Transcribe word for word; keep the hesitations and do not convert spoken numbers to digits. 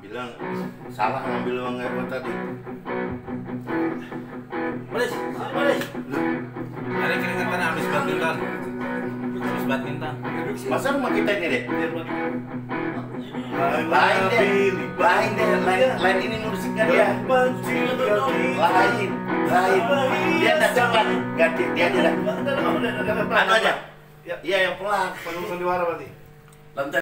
ngambilnya salah ngambil uang gue tadi. Baris, baris. Ada keringetan habis badminton. Habis badminton. Masa rumah kita ini deh? Lain deh, lain deh, lain, lain ini ngurusinkan dia. Lain, lain. Dia udah cepat, ganti dia aja dah. Anu aja. Iya yang pelan. Penuh sandiwara berarti. Lantai.